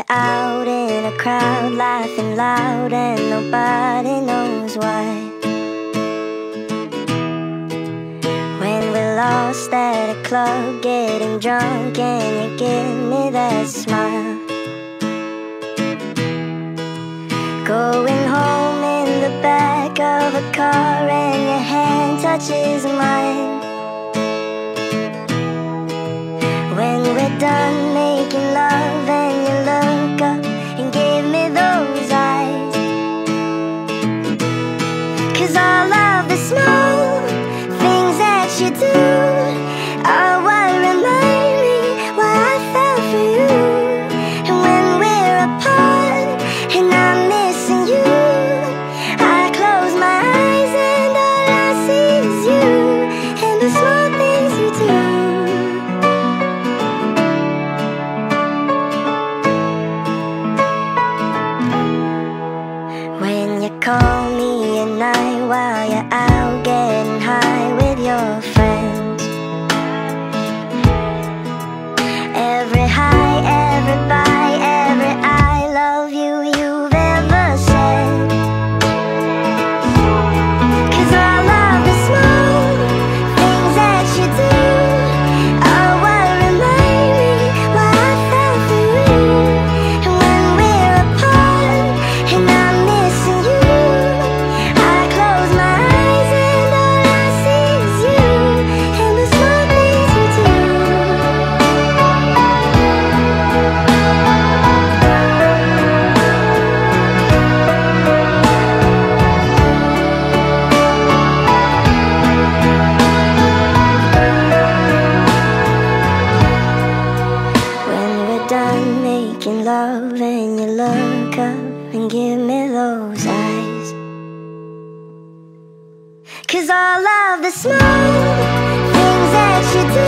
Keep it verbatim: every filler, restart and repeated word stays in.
you're out in a crowd, laughing loud and nobody knows why. When we're lost at a club, getting drunk, and you give me that smile. Going home in the back of a car and your hand touches mine. When we're done making love and you look up and give me those eyes. 'Cause all of the small things that you do are what remind me why I fell for you. And when we're apart and I'm missing you, I close my eyes and all I see is you and the small things you do. When you call me at night while you're out getting high with your friends. Every high, every bye, every I love you you've ever said. 'Cause all of the small things that you do are what remind me why I fell for you. And when we're apart and I'm missing you, I close my eyes and all I see is you and the small things you do. When we're done making love and you look up and give me those eyes. 'Cause all of the small things that you do